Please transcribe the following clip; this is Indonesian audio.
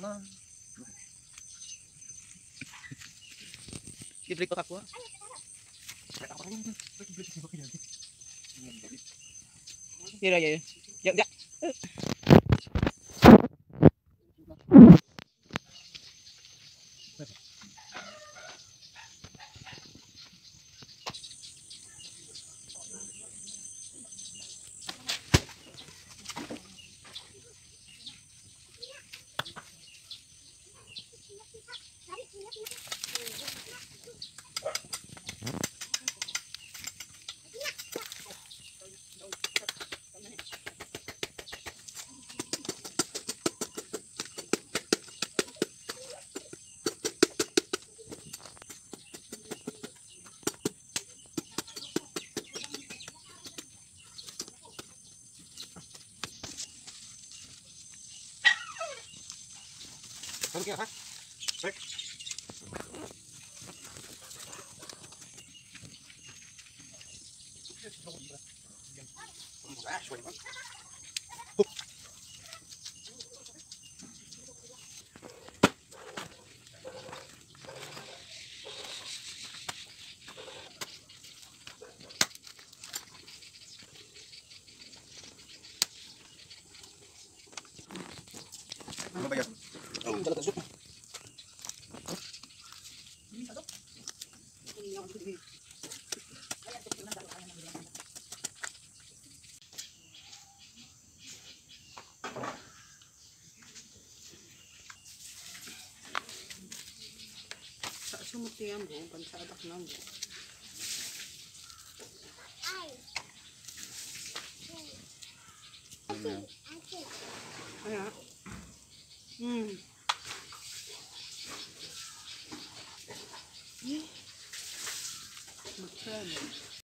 Dibeli kok aku. Iya ya. Ya ya. Oke, ha? Baik. Ano ba yan? Oh, dala tasok. Sa sumutihan mo, pansadak lang mo. Kaya, magkano?